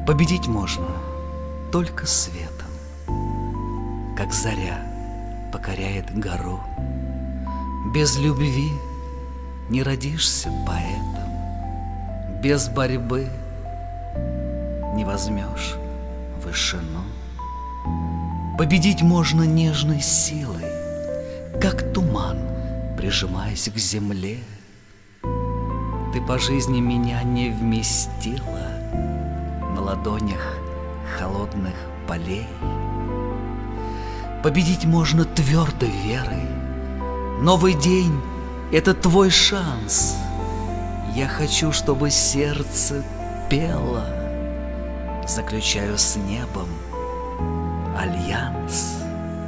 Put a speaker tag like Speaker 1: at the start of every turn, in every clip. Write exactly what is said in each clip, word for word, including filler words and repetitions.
Speaker 1: Победить можно только светом, как заря покоряет гору. Без любви не родишься поэтом, без борьбы не возьмешь вышину. Победить можно нежной силой, как туман, прижимаясь к земле. Ты по жизни меня не вместила на ладонях холодных полей. Победить можно твердой верой. Новый день — это твой шанс. Я хочу, чтобы сердце пело. Заключаю с небом альянс.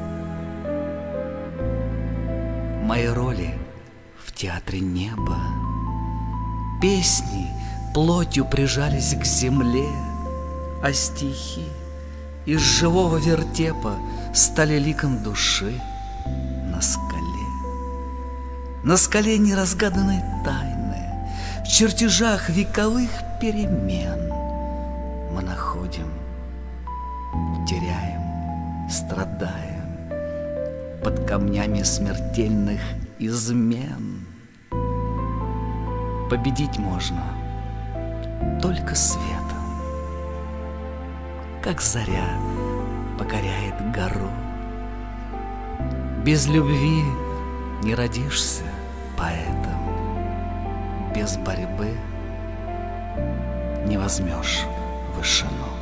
Speaker 1: Мои роли в театре неба, песни плотью прижались к земле, а стихи из живого вертепа стали ликом души на скале. На скале неразгаданной тайны, в чертежах вековых перемен мы находим, теряем, страдаем под камнями смертельных измен. Победить можно только светом, как заря покоряет гору. Без любви не родишься поэтом, без борьбы не возьмешь вышину.